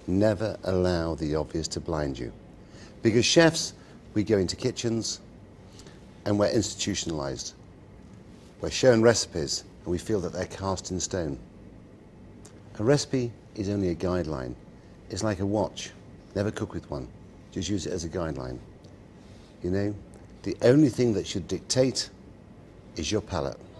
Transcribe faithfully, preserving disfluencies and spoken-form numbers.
Never allow the obvious to blind you. Because chefs, we go into kitchens and we're institutionalized. We're shown recipes and we feel that they're cast in stone. A recipe is only a guideline. It's like a watch. Never cook with one. Just use it as a guideline. You know, the only thing that should dictate is your palate.